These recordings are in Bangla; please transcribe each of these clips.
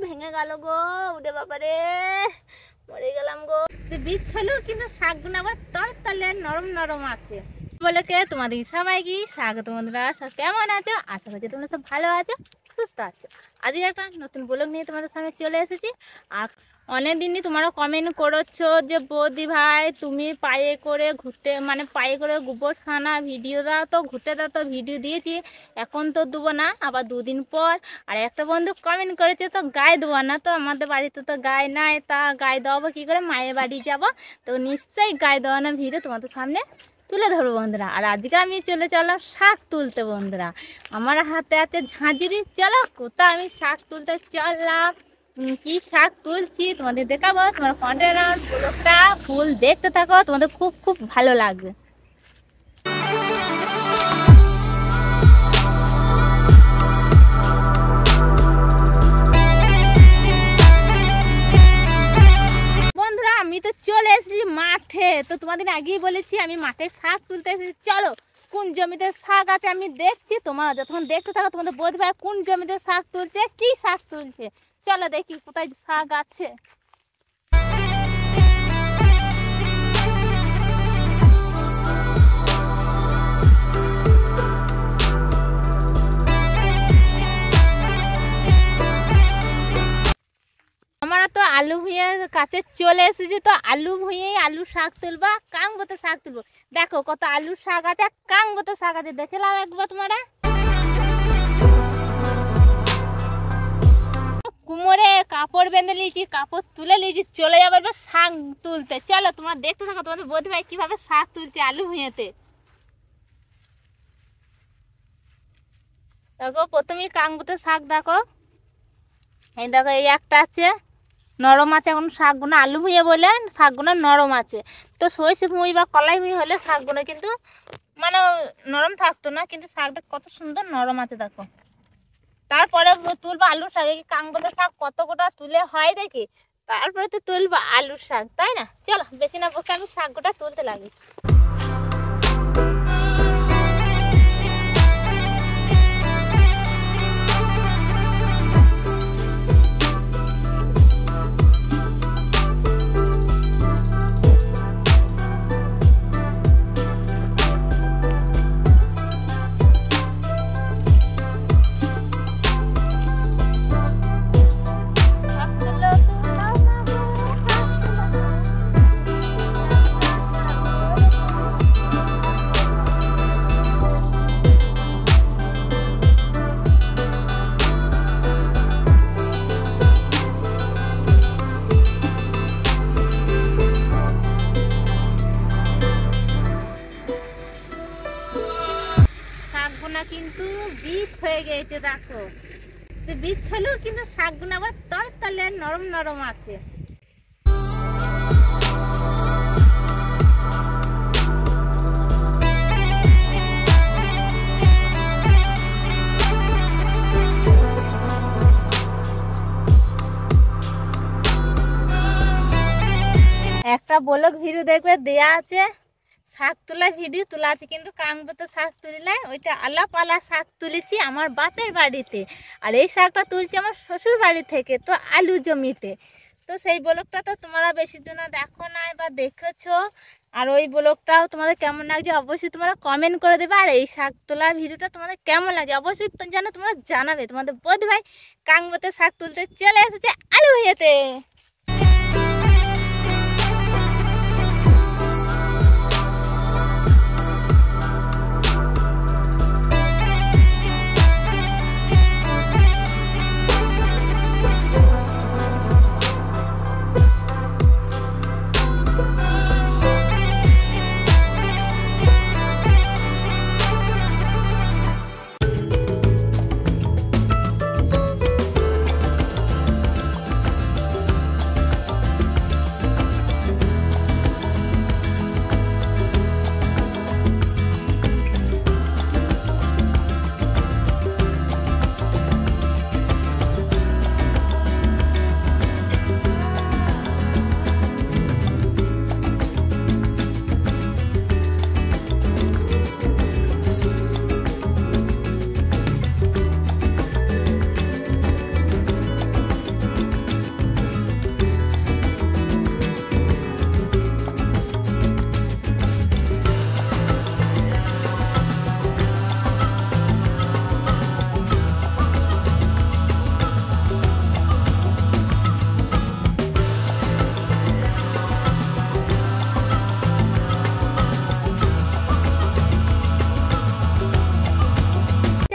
ভেঙে গেল গো, উঠে বাবারে মরে গেলাম গো। বীজ হলো কিন্তু শাকগুলো আবার তলে নরম নরম আছে বলে কে তোমাদের সবাইকে স্বাগত। বন্ধুরা কেমন আছো? আশা করছি তোমরা সব ভালো আছো, সুস্থ আছো। আজকে একটা নতুন ব্লগ নিয়ে তোমাদের সামনে চলে এসেছি। আর অনেক দিনই তোমরা কমেন্ট করছো যে বৌদি ভাই তুমি পায়ে করে ঘুরতে পায়ে করে গোবর ছানা ভিডিও দাও, তো ঘুরতে দাও, তো ভিডিও দিয়েছি, এখন তো দেবো না, আবার দুদিন পর। আর একটা বন্ধু কমেন্ট করেছে তো গায়ে দেবো না, তো আমাদের বাড়িতে তো গায়ে নাই, তা গায়ে দেওয়াবো কী করে, মায়ের বাড়ি যাব, তো নিশ্চয়ই গায়ে দেওয়ানো ভিডিও তোমাদের সামনে তুলে ধরবো বন্ধুরা। আর আজকে আমি চলে চলো শাক তুলতে বন্ধুরা। আমার হাতে আছে ঝাঁঝরি, চলো কোথাও আমি শাক তুলতে চললাম। কি শাক তুলছি তোমাদের দেখাবো, তোমার কন্টেনার ব্লগটা ফুল দেখতে থাকো, তোমাদের খুব খুব ভালো লাগবে। বন্ধুরা আমি তো চলে এসেছি মাঠে, তো তোমাদের আগেই বলেছি আমি মাঠে শাক তুলতে এসেছি। চলো কোন জমিতে শাক আছে আমি দেখছি, তোমরা যখন দেখতে থাকো তোমাদের বৌদি ভাই কোন জমিতে শাক তুলছে, কি শাক তুলছে, চলো দেখি কোথায় শাক আছে। আমরা তো আলু ভুঁইয়ের কাছে চলে এসেছি, তো আলু ভুঁইয়েই আলু শাক তুলবা, কাংবতে শাক তুলবো। দেখো কত আলু শাক আছে, কাংবতে শাক আছে, দেখে নাও একবার তোমরা। কুমোরে কাপড় বেঁধে নিয়েছি, কাপড় তুলে নিয়েছি, চলে যাবো এবার শাক তুলতে। চলো তোমরা দেখতে থাকো তোমাদের বৌদি ভাই কিভাবে শাক তুলছে আলু ভুঁইয়েতে। দেখো প্রথমেই কাংবতে শাক, দেখো এই দেখো এই একটা আছে নরম আছে, এখন শাকগুলো আলু ভুঁইয়ে বলে শাকগুলো নরম আছে। তো সরষে ভুঁই বা কলাই ভুঁই হলে শাকগুলো কিন্তু নরম থাকতো না, কিন্তু শাকটা কত সুন্দর নরম আছে দেখো। তারপরে তুলবো আলু শাক, এই কাংবতে শাক কত গোটা তুলে হয় দেখি, তারপরে তো তুলবো আলুর শাক, তাই না? চলো বেশি না পক্ষে আমি শাক গোটা তুলতে লাগি। কিন্তু বীজ হয়ে গেছে দেখো, বীজ হলেও কিন্তু শাকগুলো আবার তলে নরম নরম আছে। একটা ব্লগ ভিডিও দেখবে দেয়া আছে, শাক তোলা ভিডিও তোলা আছে, কিন্তু কাংবতে শাক তুলিলাই ওইটা আলাপালা শাক তুলেছি আমার বাপের বাড়িতে, আর এই শাকটা তুলছি আমার শ্বশুর বাড়ি থেকে, তো আলু জমিতে। তো সেই ব্লগটা তো তোমরা বেশি দিন দেখো নাই বা দেখেছো, আর ওই ব্লগটাও তোমাদের কেমন লাগছে অবশ্যই তোমরা কমেন্ট করে দেবে। আর এই শাক তোলা ভিডিওটা তোমাদের কেমন লাগছে অবশ্যই যেন তোমরা জানাবে। তোমাদের বৌদি ভাই কাংবতে শাক তুলতে চলে এসেছে আলু ভুঁইয়েতে।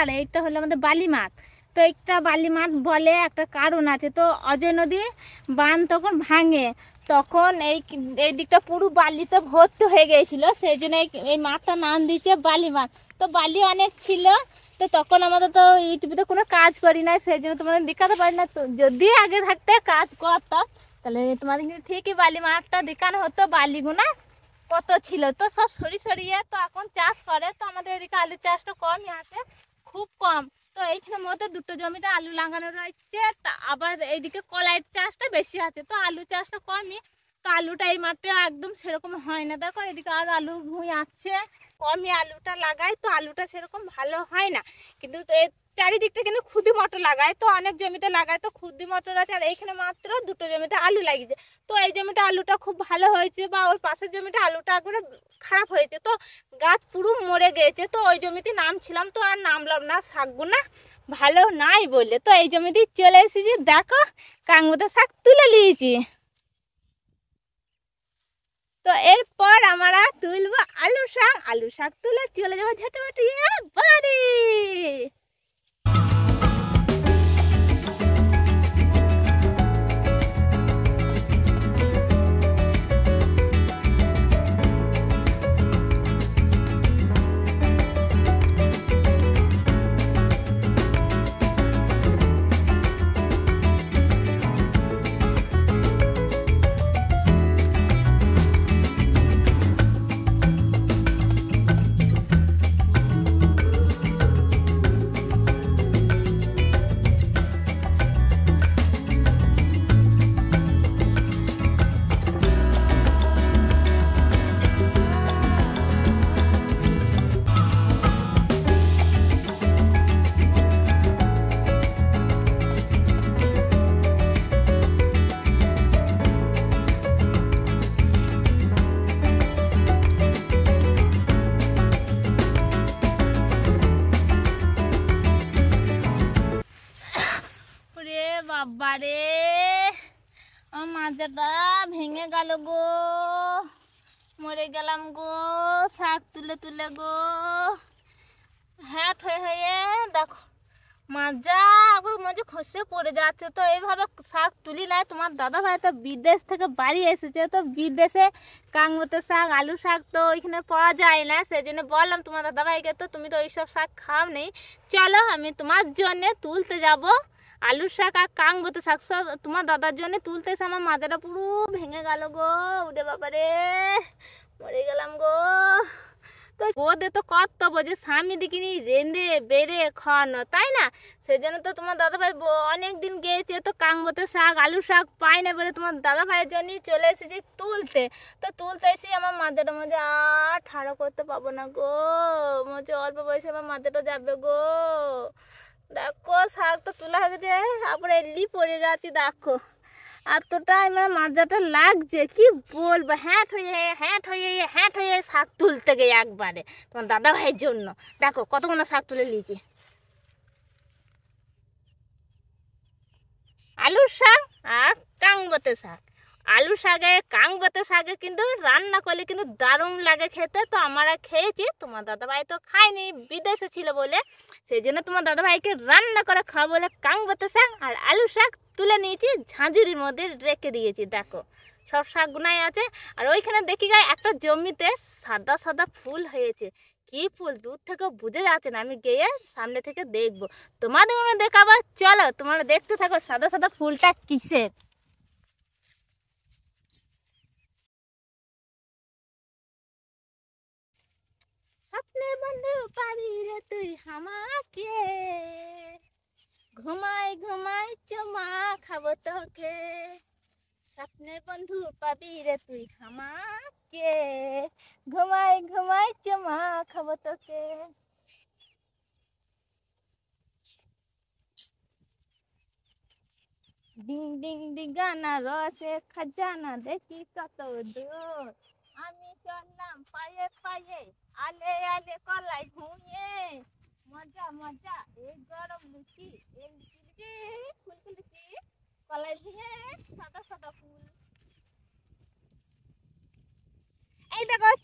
আর এইটা হলো আমাদের বালি মাঠ। তো একটা বালি মাঠ বলে একটা কারণ আছে। তো অজয় নদী বাঁধ তখন ভাঙে, তখন এই দিকটা পুরো বালিতে ভর্তি হয়ে গিয়েছিলো, সেই জন্য এই মাঠটার নাম দিয়েছে বালি মাঠ। তো বালি অনেক ছিল, তো তখন আমাদের তো ইউটিউবে কোনো কাজ করি না, সেই জন্য তোমাদের দেখাতে পারি না। তো যদি আগে থাকতে কাজ করতাম তাহলে তোমাদের কিন্তু ঠিকই বালি মাঠটা দেখানো হতো, বালিগুনা কত ছিল। তো সব সরিয়ে তো এখন চাষ করে। তো আমাদের এদিকে আলু চাষটা কমই আছে, খুব কম। তো এইখানের মধ্যে দুটো জমিতে আলু লাগানো রয়েছে, তা আবার এইদিকে কলাইয়ের চাষটা বেশি আছে। তো আলু চাষটা কমই, তো আলুটা এই মাঠে একদম সেরকম হয় না। দেখো এদিকে আর আলু ভুঁই আছে, কমই আলুটা লাগাই, তো আলুটা সেরকম ভালো হয় না। কিন্তু চারিদিকটা কিন্তু খুদি মটর লাগায়, তো অনেক জমিতে লাগায়, তো খুদি মটর আছে। আর এইখানে মাত্র দুটো জমিতে আলু লাগিয়েছে। তো এই জমিটা আলুটা খুব ভালো হয়েছে, বা ওই পাশের জমিটা আলুটা একবারে খারাপ হয়েছে, তো গাছ পুরো মরে গিয়েছে। তো ওই জমিতে নামছিলাম, তো আর নামলাম না, শাকবো না, ভালো নাই বললে। তো এই জমিতে চলে এসেছি, দেখো কাঙ্গুতে শাক তুলে নিয়েছি। তো এরপর আমরা তুলবো আলু শাক তুলে চলে যাবো ঝাঁটামাটি বাড়ি। বাবারে আমার মাজাটা ভেঙে গেল গো, মরে গেলাম গো, শাক তুলে গো, হ্যাট হয়ে দেখো মাজা আবার মাঝে খসে পড়ে যাচ্ছে। তো এইভাবে শাক তুলি নাই, তোমার দাদা ভাই তো বিদেশ থেকে বাড়ি এসেছে, তো বিদেশে কাঙ্গুতে শাক আলু শাক তো ওইখানে পাওয়া যায় না, সেই জন্য বললাম তোমার দাদা ভাইকে, তো তুমি তো ওইসব শাক খাও নেই, চলো আমি তোমার জন্যে তুলতে যাব আলু শাক আর কাঙ্গুতে শাক। সব তোমার দাদার জন্য তুলতে এসে আমার মাথাটা পুরো ভেঙে গেল গো, উঠে বাবারে মরে গেলাম গো। তো ওদের তো কর্তব্য যে স্বামী দেখিনি রেঁধে বেড়ে খাওয়ানো, তাই না? সেই জন্য তো তোমার দাদাভাই অনেক দিন গিয়েছে, তো কাঙ্গুতে শাক আলু শাক পাই না বলে তোমার দাদা ভাইয়ের জন্যই চলে এসেছি তুলতে। তো তুলতে এসে আমার মাথাটা মধ্যে আর ঠাড়ো করতে পাবো না গো, মধ্যে অল্প বয়সে আমার মাথাটা যাবে গো। দেখো শাক তো তোলা হয়ে গেছে, তারপরে এলি পড়ে যাচ্ছি, দেখো এতটা আমার মাজাটা লাগছে কি বলবো, হ্যাট হয়ে শাক তুলতে গিয়ে একবারে তোমার দাদা ভাইয়ের জন্য। দেখো কতগুলো শাক তুলে নিয়েছি, আলুর শাক আর কাঙ্গুতে শাক। আলু শাকে কাঙ্গুতে শাকে কিন্তু রান্না করলে কিন্তু দারুণ লাগে খেতে। তো আমরা খেয়েছি, তোমার দাদাভাই তো খায়নি, বিদেশে ছিল বলে, সেই জন্য তোমার দাদাভাইকে রান্না করে খাওয়া বলে কাঙ্গুতে শাক আর আলু শাক তুলে নিয়েছি, ঝাঁঝুরির মধ্যে রেখে দিয়েছি। দেখো সব শাকগুনাই আছে। আর ওইখানে দেখি গায়ে একটা জমিতে সাদা সাদা ফুল হয়েছে, কি ফুল দূর থেকে বুঝে যাচ্ছে না, আমি গিয়ে সামনে থেকে দেখবো, তোমাদের দেখাবো, চলো তোমরা দেখতে থাকো সাদা সাদা ফুলটা কিসের। স্বপ্নে বন্ধু পাবি রে তুই আমাকে, ঘুমাই চুমা খাবো তোকে, স্বপ্নের বন্ধু পাবি রে তুই আমাকে, ঘুমাই চুমা খাবো তোকে। ডিং ডিং ডিগানা রসে খাজানা দেখি কত দূর, আমি চললাম পায়ে আলে কলাই ভুঁয়ে, মজা এই গরম লুচি এই লুচি ফুলকি কলাই ভুঁয়ে সাদা ফুল। এই দেখো